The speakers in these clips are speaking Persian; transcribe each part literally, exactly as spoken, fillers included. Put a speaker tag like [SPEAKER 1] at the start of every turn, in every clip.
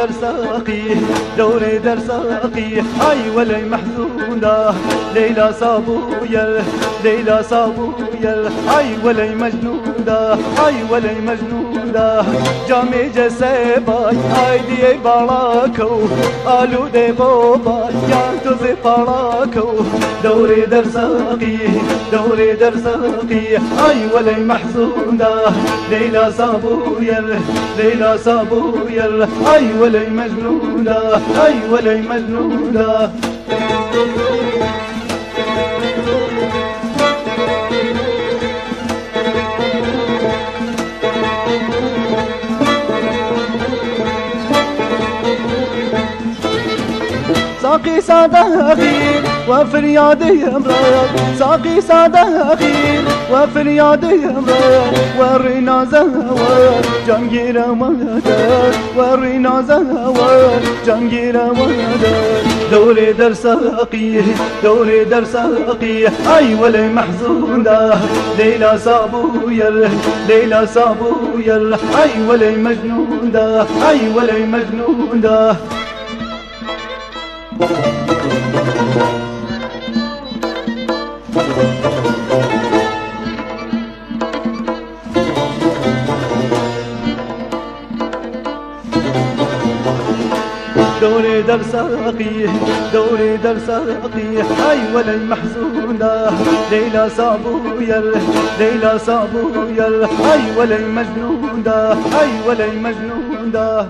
[SPEAKER 1] در ساقي دوري در ساقي هاي ولا محزونة ليلى صابويا ليلى صابويا هاي ولا مجنونة هاي ولا مجنونة جامي جسباي هاي دي بالاكو آلو دي بوبا يانتو زي بالاكو دوري در ساقي دوري در ساقي هاي ولا محزونة ليلى صابويا ليلى صابويا هاي ولا مجنونة هاي ولا مجنونة ساقي ساده أخير وفريادي أمراض ساقي ساده أخير وفريادي أمراض ورينا زهوار جنگير مهدر ورينا زهوار جنگير مهدر دوري در ساقي دوري در ساقي أي ولا محزونة ليلى صابويا ليلى صابويا أي ولا مجنونة أي ولا مجنونة دوري در ساقي دوري در ساقي هاي ولا محزونة ليلى صابويا ليلى صابويا هاي ولا مجنونة هاي ولا مجنونة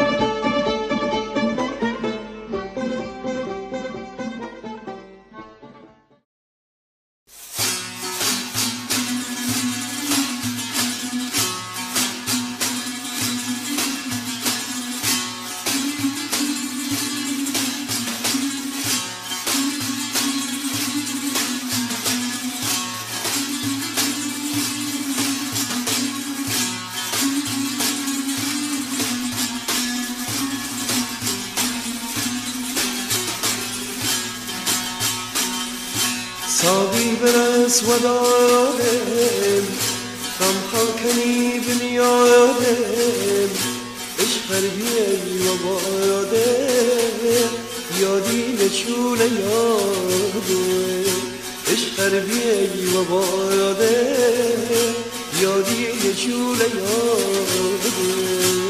[SPEAKER 2] صابي برس ودادم هم حلقني بنيادم اش قلبي وبادم يادي لشول يادم اش قلبي وبادم يادي لشول يادم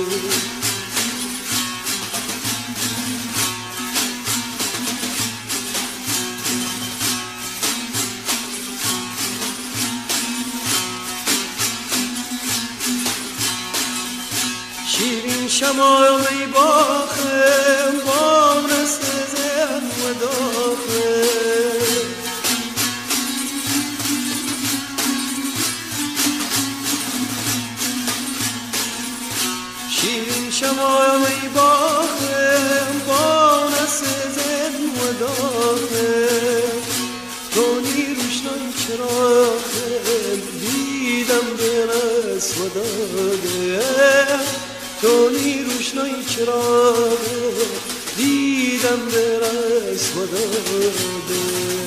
[SPEAKER 2] شیرین شمالی باخم بام رسزم و داخم شیرین شمالی باخم بام رسزم و داخم تونی روشنای چراخم دیدم برس و داخم تونی روشنای چراغ دیدم برس و داده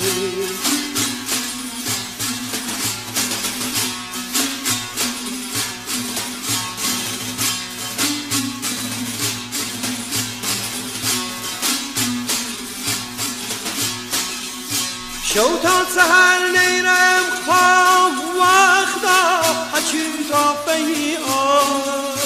[SPEAKER 2] شو تا سهر نیرم خواب وقتا هچین تا فهی آن